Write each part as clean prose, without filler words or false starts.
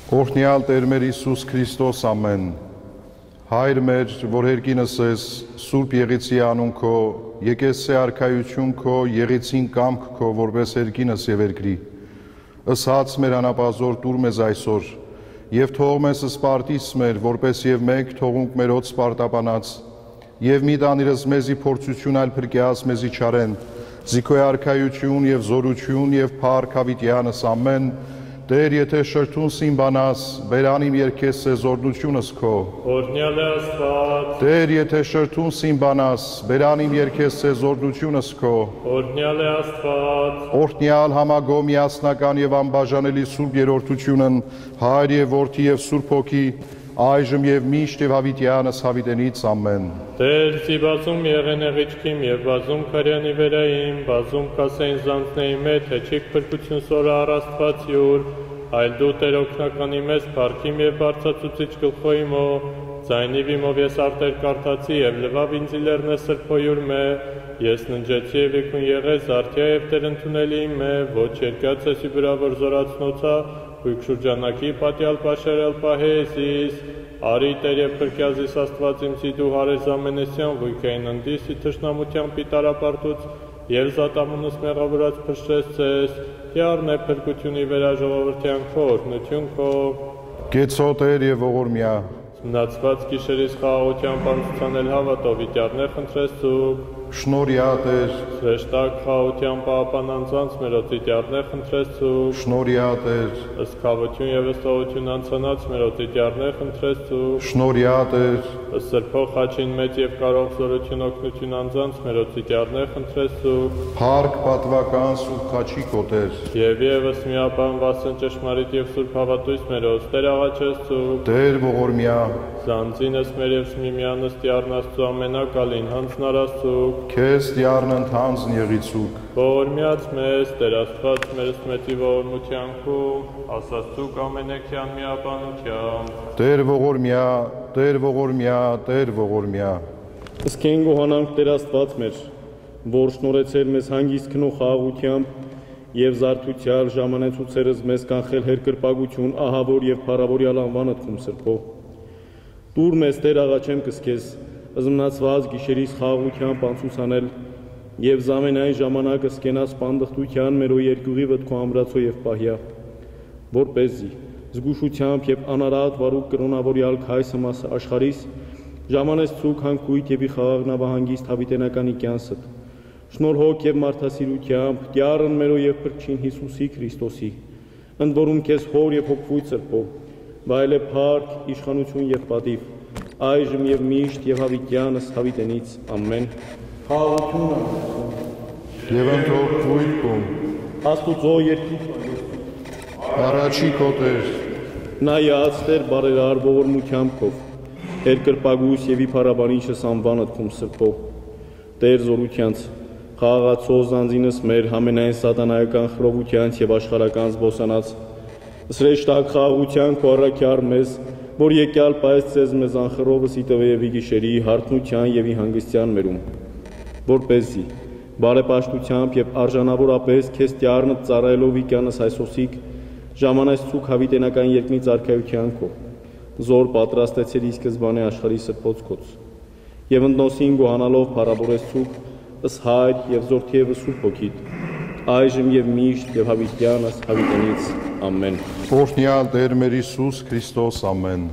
Օրհնյալ Տեր մեր Հիսուս Քրիստոս ամեն, Հայր մեր, որ հերկինս ես, Սուրբ Եղեցի անուն քո, եկեսե արքայություն քո, եղեցին կամք քո, որպես հերկինս եւ երկրի, ըսած մեր անապազոր տուր մեզ այսօր, եւ թող մեզ սպարտիս մեր, որպես եւ մեկ թողունք մեր օդ սպարտապանած, եւ մի տանիրս մեզի փորձություն այլ փրկյաս մեզի չարեն, զիքոյ արքայություն եւ զորություն եւ փառք հավիտյանս ամեն, Տեր, եթե շրթուն սիմբանաս, բերանիմ երկես է զորնությունս քո։ Օրհնյալ է Աստված։ Տեր, եթե շրթուն սիմբանաս, բերանիմ երկես է զորնությունս քո։ Օրհնյալ է Աստված։ Օրհնյալ համագոհ միասնական եւ անբաժանելի Սուրբ Երրորդությունն, Հայր եւ Որդի եւ Սուրբ Հոգի, այժմ եւ միշտ եւ հավիտյանս հավիտենից ամեն։ Տեր, սի բազում եղենեղիչքիմ եւ բազում քարյանի վերայիմ, բազում կասեին զանցնեի մետ, հեչիկ փրկություն սորը առ Աստված յուր, այլ դու Տեր օգնականի մեզ փառքիմ եւ բարձրացուցիչ գլխոյիմո, ձայնիվ իմով ես արտեր կարդացի եւ լվավ ինձ իլերնե սրբոյուր մե, ես ննջեցի եւ եկուն եղես արդյա եւ Տեր ընդունելի մե, ոչ երկած էսի բրավոր զորացնոցա, Հույք շուրջանակի պատյալ պաշարել պահեզիս, արի Տեր և փրկյազիս Աստվածիմցի դու հարես ամենեսյան վույքային ընդիսի թշնամության պիտարապարտուց և զատամունս մեղավորած փշրես ծես, դյարն է փրկությունի վերաժողովրդյան քո օրհնություն քո։ Գեցո Տեր և ողորմյա, մնացված գիշերիս խաղաղության պանցուցանել հավատով իտյարներ խնդրես ցուկ, շնորհյա Տեր, սրեշտակ խաղաղության պահապան անձանց մերոց իտյարներ խնդրես ցուկ, շնորհյա Տեր, ըստ քավություն և ըստողություն անցանած մերոց իտյարներ խնդրես ցուկ, շնորհյա Տեր, ըստ սրբող խաչին մեծ և կարող զորություն օգնություն անձանց մերոց իտյարներ խնդրես ցուկ, փառք պատվական Սուրբ Խաչի քո Տեր, և ևս միաբան վասն ճշմարիտ և սուրբ հավատույց մերոց Տեր աղաչես ցուկ, Տեր ողորմյա, Զանձինս մեր և միմյանս տյարն Աստծու ամենակալին հանձնարած ցուկ, քեզ տյարն ընդհանձն եղիցուկ, ողորմյաց մեզ, Տեր Աստված մեր ըստմետի ողորմության քում, ասացուկ ամենեքյան միաբանությամբ, Տեր ողորմյա, Տեր ողորմյա, Տեր ողորմյա, Ըսքեն գոհանանք Տեր Աստված մեր, որ շնորհեցել մեզ հանգիստ քնող խաղաղությամբ և զարթուցյալ ժամանեցուցերս մեզ կանխել հերկրպագություն, ահավոր և փառավորյալ անվանդ քում սրբով, Տուր մեզ Տեր աղաչեմ կսկես, զմնացված գիշերիս խաղաղությամբ անցուցանել և զամենայն ժամանակ ըսկենաս պանդխտության մերո երկյուղի վտքո ամրացո և պահյա, որպեսզի զգուշությամբ և անարատ վարուկ կրոնավորյալ քայսը մասը աշխարիս, ժամանես ցուկ հանքույթ և ի խաղաղ նավահանգիստ հավիտենականի կյանսըտ, շնորհոք և մարդասիրությամբ, տյարն մերո և փրկչին Հիսուսի Քրիստոսի, ընդ որում քեզ հոր և հոգվույթ սրբով, վայել է փառք, իշխանություն և պատիվ, այժմ և միշտ և հավիտյանս հավիտենից ամեն։ Խաղաղություն և ընթորքվույթ կում, Աստուծո երկիր առաջի քո Տեր, նայած Տեր բարերար ողորմությամբ քով, երկրպագույս և ի փառաբանիչս անվանդ քում սրբով, Տեր զորությանց, խաղաղացող զանձինս մեր համենայն սատանայական խռովությանց և աշխարհական զբոսանած, սրեշտակ խաղաղության քո առաքյար մեզ, որ եկյալ պայես ցեզ մեզ անխռովս ի տվեևի գիշերի հարթնության և ի հանգստյան մերում, որպեսզի բարեպաշտությամբ և արժանավորապես քեզ տյարնդ ծառայելով իկյանս այսօսիկ, ժամանես ցուկ հավիտենական երկնից արքայության քո, զոր պատրաստեցիր ի սկզբանե աշխարհի սրբոցքոց, և ընդնոսին գոհանալով փառավորես ցուկ, ըս Հայր և Որդի և Սուրբ Հոգիդ, այժմ և միշտ և հավիտյանս հավիտենից ամեն։ Օրհնյալ Տեր մեր Հիսուս Քրիստոս ամեն։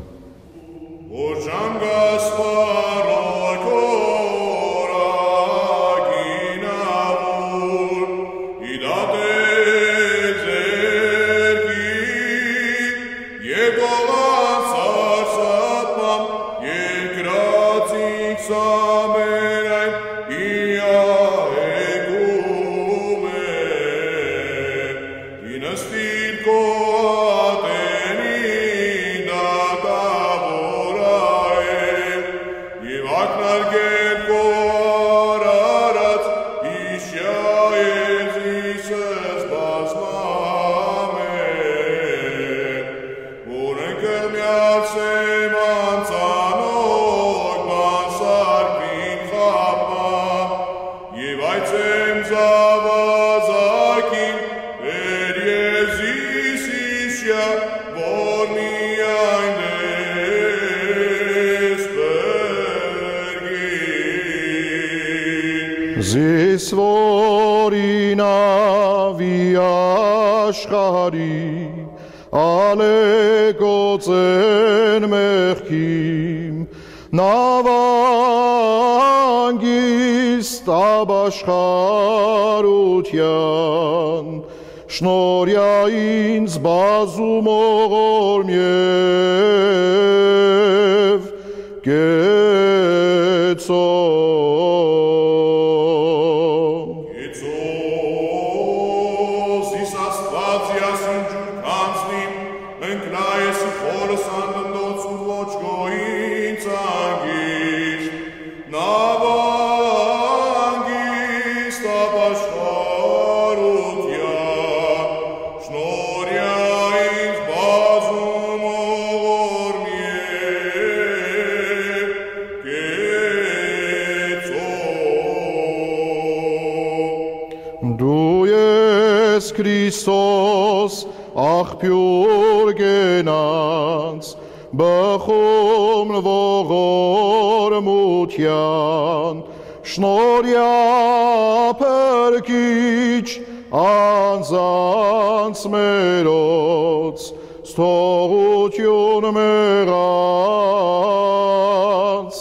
Zavazakin, ver Jezi Զիսվորին ավիաշխարի ալեկոծեն մեղքիմ նավանգիստ աբաշխարության շնորյա ինձ բազում ողորմև կեցո Քրիստոս աղբյուր գենանց բխում ողորմության շնորհյա փրկիչ անձանց մերոց ստողություն մեղած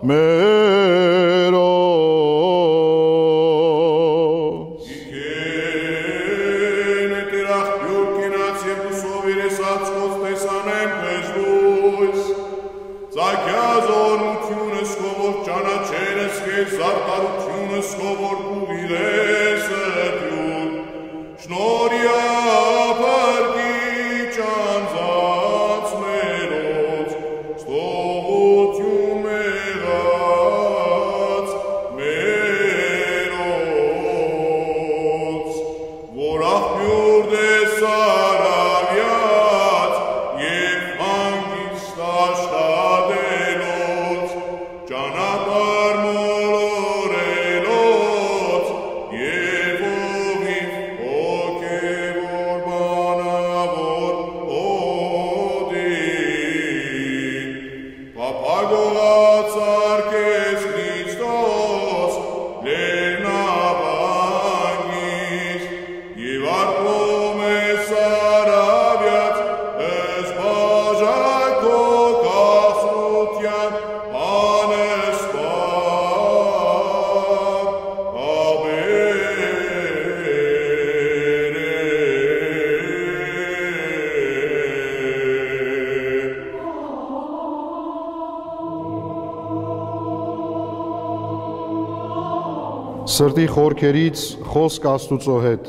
Սրտի խորքերից խոսք Աստուծո հետ։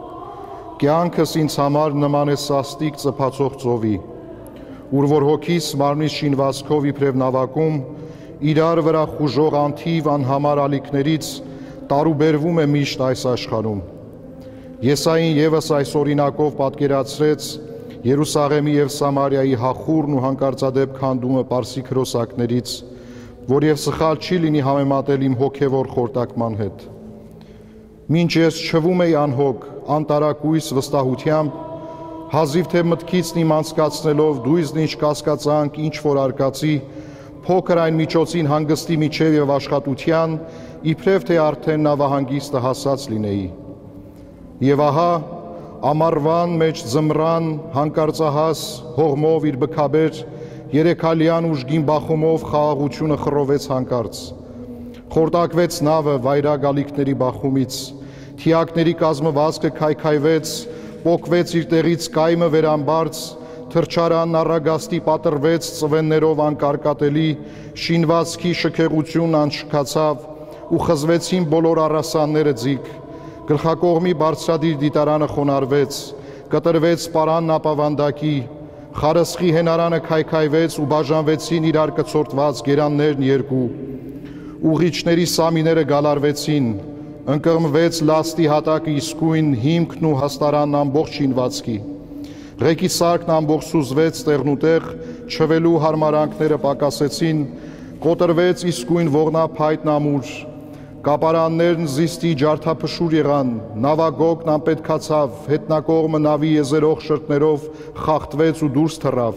Կյանքս ինձ համար նման է սաստիկ ծփացող ծովի, ուր որ հոգիս մարմնիս շինվածքով իբրև նավակում իրար վրա խուժող անթիվ անհամար ալիքներից տարուբերվում է միշտ այս աշխարհում։ Եսային եւս այս օրինակով պատկերացրեց Երուսաղեմի եւ Սամարիայի հախուռն ու հանկարծադեպ քանդումը Պարսի քրոսակներից, որ եւ սխալ չի լինի համեմատել իմ հոգեվոր խորտակման հետ։ Մինչ ես չվում էի անհոգ, անտարակույս վստահությամբ, հազիվ թե մտքիցն իմ անցկացնելով դույզնիչ կասկածանք ինչ որ արկածի, փոքր այն միջոցին հանգստի միջև եւ աշխատության, իբրև թե արդեն նավահանգիստը հասած լինեի։ Եվ ահա ամառվան մեջ ձմռան հանկարծահաս հողմով իր բքաբեր երեքալյան ուժգին բախումով խաղաղությունը խռովեց հանկարծ։ Խորտակվեց նավը վայրագ ալիքների բախումից, թիակների կազմվածքը քայքայվեց, պոկվեց իր տեղից կայմը վերամբարձ, թրջարանն առագաստի պատրվեց ծվեններով անկարկատելի, շինվածքի շքեղությունն անշքացավ ու խզվեցին բոլոր առասանները ձիգ, գլխակողմի բարձրադիր դիտարանը խոնարհվեց, կտրվեց պարանն ապավանդակի, խարսխի հենարանը քայքայվեց ու բաժանվեցին իրար կցորդված գերաններն երկու, ուղիչների սամիները գալարվեցին, ընկղմվեց լաստի հատակը իսկույն հիմքն ու հաստարանն ամբողջ շինվածքի, ղեկի սարքն ամբողջ սուզվեց տեղնուտեղ, չվելու հարմարանքները պակասեցին, կոտրվեց իսկույն ողնափայտն ամուր, կապարաններն զիստի ջարդափշուր եղան, նավագոգն անպետքացավ, հետնակողմը նավի եզերող շրտներով խախտվեց ու դուրս թռավ,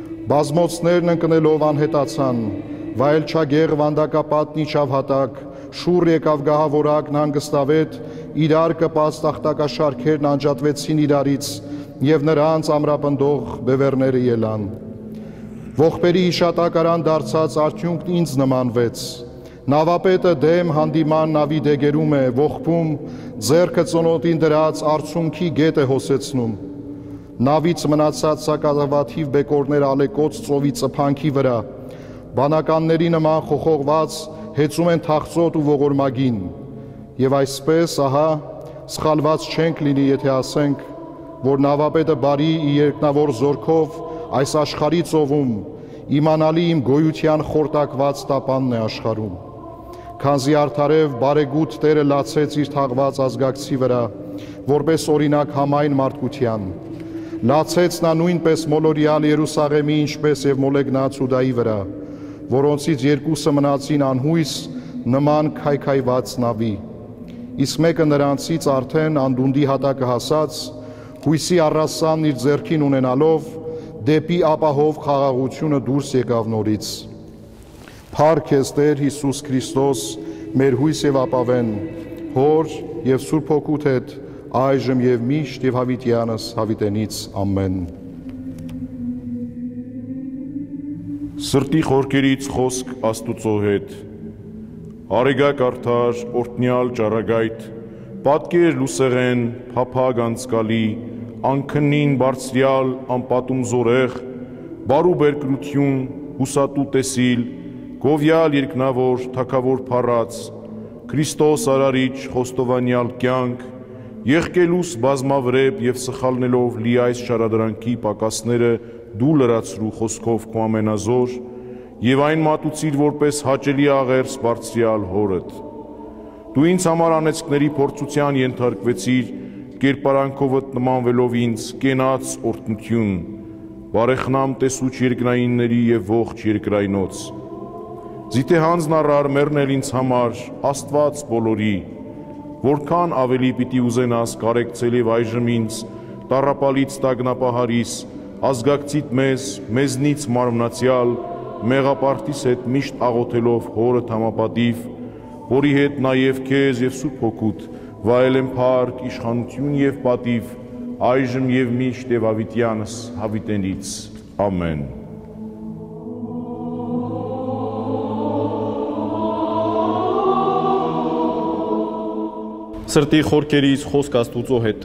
բազմոցներն ընկնելով անհետացան, վայելչագեղ վանդակապատն իջավ հատակ, շուռ եկավ գահավորակն հանգստավետ, իրար կպած տախտակաշարքերն անջատվեցին իրարից, և նրանց ամրապնդող բևեռները ելան։ Ողբերի հիշատակարան դարձած արդյունքն ինձ նմանվեց։ Նավապետը դեմ հանդիման նավի դեգերում է, ողբում, ձեռքը ծնոտին դրած արցունքի գետ է հոսեցնում։ Նավից մնացած սակավաթիվ բեկորներ ալեկոծ ծովի ծփանքի վրա, բանականների նման խոխողված հեծում են թախծոտ ու ողորմագին, և այսպես, ահա, սխալված չենք լինի, եթե ասենք, որ նավապետը բարի երկնավոր զորքով այս աշխարհի ծովում իմանալի իմ գոյության խորտակված տապանն է աշխարհում, քանզի արդարև բարեգութ Տերը լացեց իր թաղված ազգակցի վրա, որպես օրինակ համայն մարդկության, լացեց նա նույնպես մոլորյալ Երուսաղեմի, ինչպես և մոլեգնած Հուդայի վրա, որոնցից երկուսը մնացին անհույս նման քայքայված նավի, իսկ մեկը նրանցից արդեն անդունդի հատակը հասած, հույսի առասանն իր ձեռքին ունենալով, դեպի ապահով խաղաղությունը դուրս եկավ նորից։ Փառք քեզ Տեր Հիսուս Քրիստոս, մեր հույս և ապավեն, Հոր և Սուրբ Հոգուդ հետ, այժմ և միշտ և հավիտյանս հավիտենից, ամեն։ Սրտի խորքերից խոսք Աստուծո հետ, արեգակ արդար, օրհնյալ ճառագայթ, պատկեր լուսեղեն, փափագ անցկալի, անքնին բարձրյալ, անպատում զորեղ, բարու բերկրություն, հուսատու տեսիլ, գովյալ երկնավոր, թագավոր փառած, Քրիստոս արարիչ, խոստովանյալ կյանք, եղկելուս բազմավրեպ և սխալնելով լի այս շարադրանքի պակասները դու լրացրու խոսքով քո ամենազոր և այն մատուցիր որպես հաճելի աղերս բարձրյալ հորդ։ Դու ինձ համար անեծքների փորձության ենթարկվեցիր, կերպարանքովդ նմանվելով ինձ կենաց օրհնություն, բարեխնամ տեսուչ երկնայինների և ողջ երկրայնոց։ Զիթե հանձն առար մեռնել ինձ համար, Աստված բոլորի, որքան ավելի պիտի ուզենաս կարեկցել և այժմ ինձ, տառապալից տագնապահարիս, ազգակցիտ մեզնից մարմնացյալ, մեղապարտիս հետ միշտ աղոթելով հորդ համապատիվ, որի հետ նաև քեզ և Սուրբ Հոգուդ վայելեմ փառք, իշխանություն և պատիվ, այժմ և միշտ և հավիտյանս հավիտենից, ամեն։ Սրտի խորքերից խոսք Աստուծո հետ,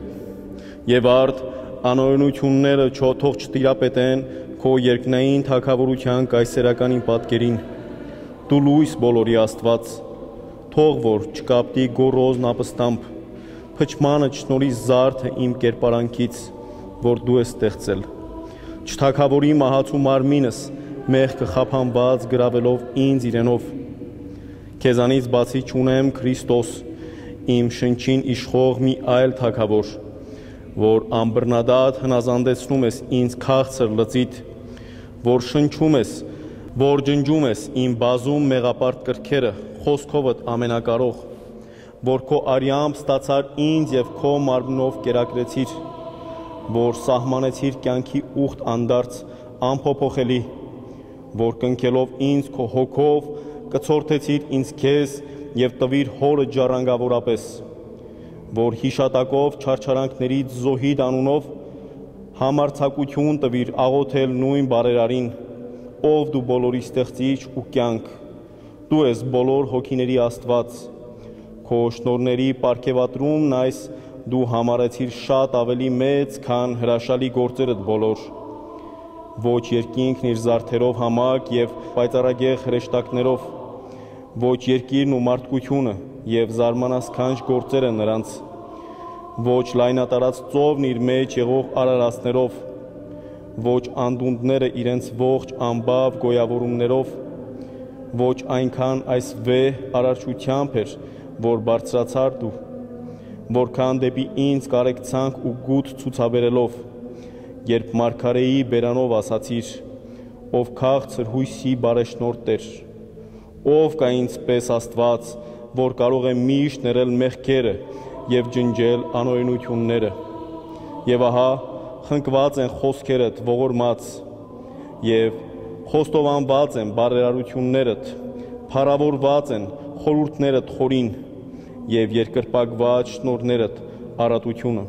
և արդ անօրենությունները թող չտիրապետեն քո երկնային թագավորության կայսերականին պատկերին, դու լույս բոլորի Աստված, թող որ չկապտի գոռոզն ապստամբ, փչմանը չնորի զարդը իմ կերպարանքից, որ դու ես ստեղծել, չթագավորի մահացու մարմինս մեղքը խափանված գրավելով ինձ իրենով, քեզանից բացի չունեմ Քրիստոս, իմ շնչին իշխող մի այլ թագավոր, որ անբռնադատ հնազանդեցնում ես ինձ քաղցր լծիտ, որ շնչում ես, որ ջնջում ես իմ բազում մեղապարտ կրքերը, խոսքովդ ամենակարող, որ քո արյամբ ստացար ինձ և քո մարմնով կերակրեցիր, որ սահմանեցիր կյանքի ուխտ անդարձ անփոփոխելի, որ կնքելով ինձ քո հոգով կցորդեցիր ինձ քեզ և տվիր հորը ժառանգավորապես, որ հիշատակով չարչարանքներից զոհիդ անունով համարձակություն տվիր աղոթել նույն բարերարին, ով դու բոլորի ստեղծիչ ու կյանք, դու ես բոլոր հոգիների Աստված, քո շնորհների պարգևատրումն այս դու համարեցիր շատ ավելի մեծ, քան հրաշալի գործերդ բոլոր, ոչ երկինքն իր զարդերով համակ և պայծառագեղ հրեշտակներով, ոչ երկիրն ու մարդկությունը և զարմանասքանչ գործերը նրանց, ոչ լայնատարած ծովն իր մեջ եղող արարածներով, ոչ անդունդները իրենց ողջ անբավ գոյավորումներով, ոչ այնքան այս վեհ արարչությամբ էր, որ բարձրացար դու, որքան դեպի ինձ կարեկցանք ու գութ ցուցաբերելով, երբ մարգարեի բերանով ասացիր, ով քաղցր հույսի բարեշնորհ Տեր, ով կա ինձ պես Աստված, որ կարող է միշտ ներել մեղքերը և ջնջել անօրենությունները, և ահա խնկված են խոսքերդ ողորմած, և խոստովանված են բարերարություններդ, փառավորված են խորհուրդներդ խորին եւ երկրպագված շնորհներդ արատությունը։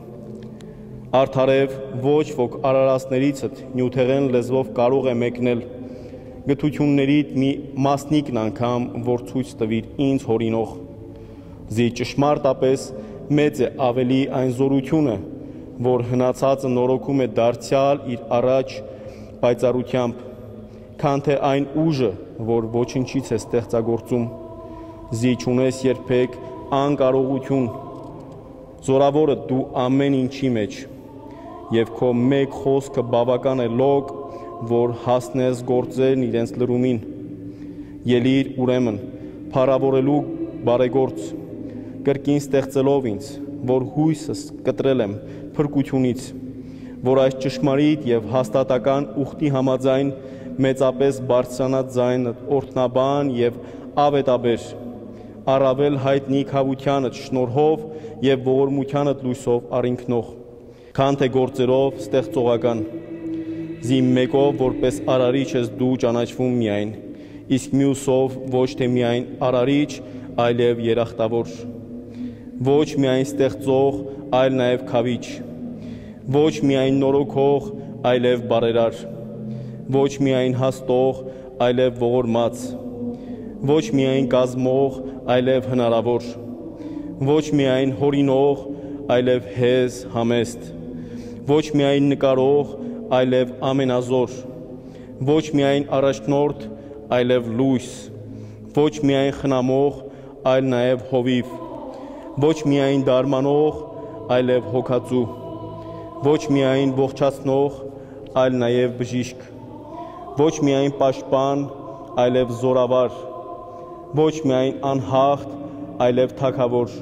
Արդարև ոչ ոք արարածներիցդ նյութեղեն լեզվով կարող է մեկնել գթություններիդ մի մասնիկն անգամ, որ ցույց տվիր ինձ հորինող։ Զի ճշմարտապես մեծ է ավելի այն զորությունը, որ հնացածը նորոգում է դարձյալ իր առաջ պայծառությամբ, քան թե այն ուժը, որ ոչնչից է ստեղծագործում։ Զի չունես երբեք անկարողություն, զորավորը դու ամեն ինչի մեջ, եւ քո մեկ խոսքը բավական է լոկ, որ հասնես գործերն իրենց լրումին։ Ելիր ուրեմն փառավորելու բարեգործ, կրկին ստեղծելով ինձ, որ հույսս կտրել եմ փրկությունից, որ այս ճշմարիտ եւ հաստատական ուխտի համաձայն մեծապես բարձրանած ձայնը օրհնաբան եւ ավետաբեր, առավել հայտնի քավությանդ շնորհով եւ ողորմությանդ լույսով առինքնող, քան թե գործերով ստեղծողական։ Զի մեկով որպես արարիչ ես դու ճանաչվում միայն, իսկ մյուսով ոչ թե միայն արարիչ, այլև երախտավոր, ոչ միայն ստեղծող, այլ նաև քավիչ, ոչ միայն նորոգող, այլև բարերար, ոչ միայն հաստող, այլև ողորմած, ոչ միայն կազմող, այլև հնարավոր, ոչ միայն հորինող, այլև հեզ համեստ, ոչ միայն նկարող, այլև ամենազոր, ոչ միայն առաջնորդ, այլև լույս, ոչ միայն խնամող, այլ նաև հովիվ, ոչ միայն դարմանող, այլև հոգածու, ոչ միայն ողջացնող, այլ նաև բժիշկ, ոչ միայն պաշտպան, այլև զորավար, ոչ միայն անհաղթ, այլև թագավոր,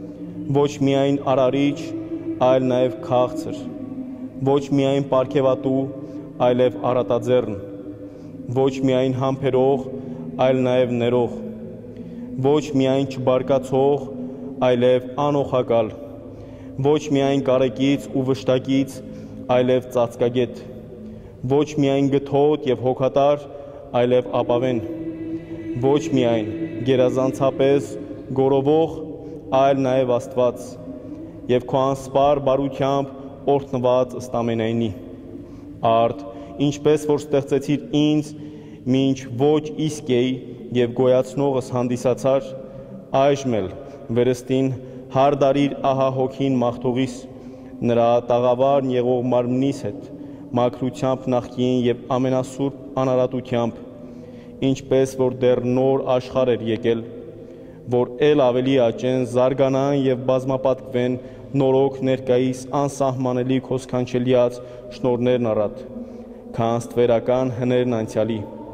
ոչ միայն արարիչ, այլ նաև քաղցր, ոչ միայն պարգևատու, այլև առատաձեռն, ոչ միայն համբերող, այլ նաև ներող, ոչ միայն չբարկացող, այլև անոխակալ, ոչ միայն կարեկից ու վշտակից, այլև ծածկագետ, ոչ միայն գթոտ և հոգատար, այլև ապավեն, ոչ միայն գերազանցապես գորովող, այլ նաև Աստված, և քո անսպար բարությամբ օրհնված ըստ ամենայնի։ Արդ, ինչպես որ ստեղծեցիր ինձ, մինչ ոչ իսկ էի և գոյացնողս հանդիսացար, այժմ էլ վերստին հարդարիր ահա հոգին մաղթողիս, նրա տաղավարն եղող մարմնիս հետ, մաքրությամբ նախկին և ամենասուրբ անարատությամբ, ինչպես որ դեռ նոր աշխարհ էր եկել, որ էլ ավելի աճեն, զարգանան և բազմապատկվեն նորոգ ներկայիս անսահմանելի քո սքանչելիած շնորհներն առատ, քան ստվերական հներն անցյալի։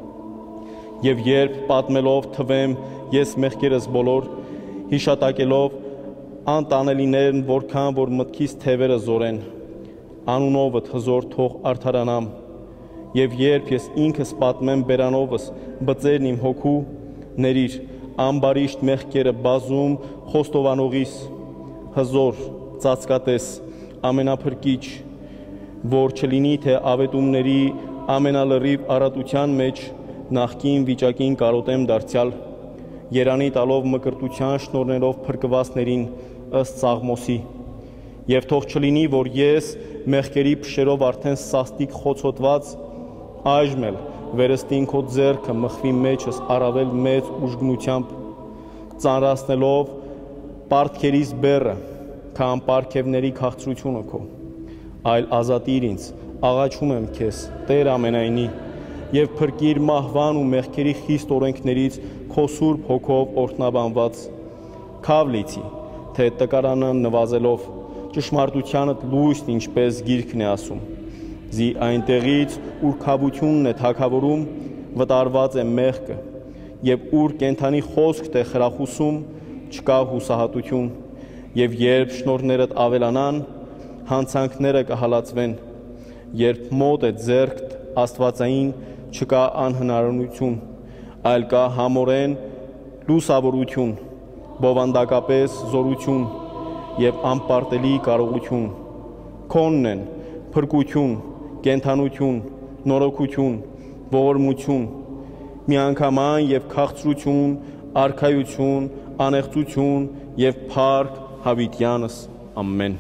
Եվ երբ պատմելով թվեմ ես մեղքերս բոլոր, հիշատակելով անտանելիներն, որքան որ մտքիս թևերը զորեն, անունովդ հզոր թող արդարանամ, եւ երբ ես ինքս պատմեմ բերանովս բծերն իմ հոգու, ներիր ամբարիշտ մեղքերը բազում խոստովանողիս, հզոր, ծածկատես, ամենափրկիչ, որ չլինի թե ավետումների ամենալրիվ առատության մեջ նախկին վիճակին կարոտեմ դարձյալ, երանի տալով մկրտության շնորներով փրկվածներին ըստ Սաղմոսի, եւ թող չլինի, որ ես մեղքերի փշերով արդեն սաստիկ խոցոտված, այժմ էլ վերստին քո ձեռքը մխվի մեջս առավել մեծ ուժգնությամբ, ծանրացնելով պարտքերիս բեռը, քան պարգևների քաղցրությունը քո, այլ ազատիր ինձ, աղաչում եմ քեզ, Տեր ամենայնի, եւ փրկիր մահվան ու մեղքերի խիստ օրենքներից քո սուրբ հոգով օրհնաբանված, քավ լիցի, թե տկարանը նվազելով, ճշմարտությանդ լույսն ինչպես գիրքն է ասում, զի այնտեղից, ուր քավությունն է թագավորում, վտարված է մեղքը, եւ ուր կենթանի խոսք թե խրախուսում, չկա հուսահատություն, եւ երբ շնորհներդ ավելանան, հանցանքները կհալածվեն, երբ մոտ է ձեռքդ աստվածային, չկա անհնարինություն, այլ կա համորեն լուսավորություն, բովանդակապես զորություն եւ անպարտելի կարողություն, քոնն են փրկություն, կենթանություն, նորոգություն, ողորմություն, միանգամայն եւ քաղցրություն, արքայություն, անեղծություն եւ փառք հավիտյանս, ամեն։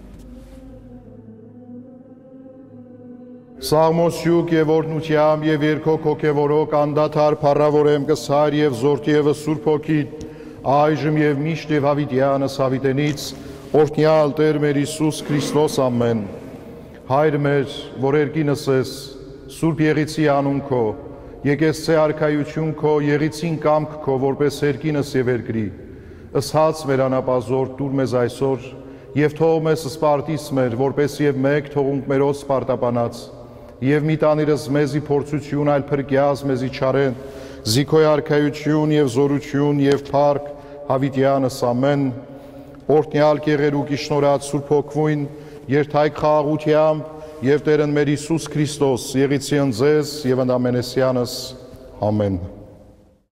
Սաղմոսյուկ եւ օրնությամբ եւ երկոք հոգեվորոք անդադար փառավորեմ կսար եւ զորդ եւ սուրբ հոգի այժմ եւ միշտ եւ հավիտյանս հավիտենից օրհնյալ Տեր մեր Հիսուս Քրիստոս ամեն Հայր մեր որ երկինս ես սուրբ եղիցի անուն քո եկեսցե արքայություն քո եղիցին կամք քո որպես երկինս եւ երկրի ըսհաց մեր անապազոր տուր մեզ այսօր եւ թող մեզ սպարտիս մեր որպես եւ մեկ թողունք մերոց սպարտապանած եւ մի տանիրս մեզի փորձություն այլ փրկյազ մեզի չարեն զիքոյ արքայություն եւ զորություն եւ փառք հավիտյանս ամեն օրհնյալ կեղերուկի շնորհած սուրբ հոգվույն երթայք խաղաղությամբ եւ Տերն մեր Հիսուս Քրիստոս եղիցի ընձեզ եւ ընդամենեսյանս ամեն